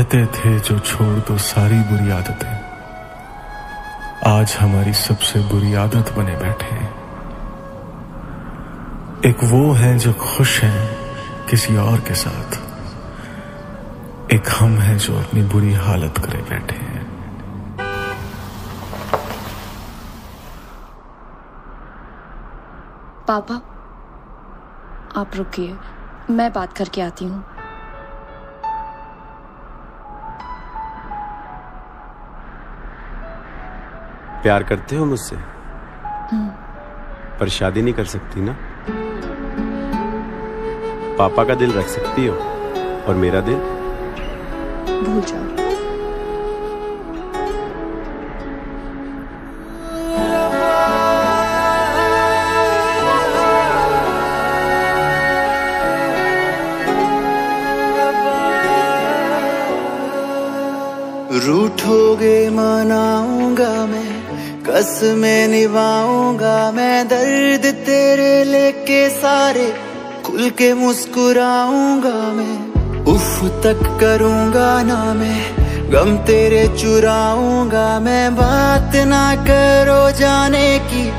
कहते थे जो छोड़ दो सारी बुरी आदतें, आज हमारी सबसे बुरी आदत बने बैठे हैं। एक वो हैं जो खुश हैं किसी और के साथ, एक हम हैं जो अपनी बुरी हालत करे बैठे हैं। पापा, आप रुकिए, मैं बात करके आती हूँ। प्यार करते हो मुझसे? पर शादी नहीं कर सकती ना? पापा का दिल रख सकती हो और मेरा दिल भूल जाओ। रूठोगे मनाऊंगा मैं, कसमें निभाऊंगा मैं, दर्द तेरे लेके सारे खुल के मुस्कुराऊंगा मैं। उफ तक करूंगा ना मैं, गम तेरे चुराऊंगा मैं। बात ना करो जाने की,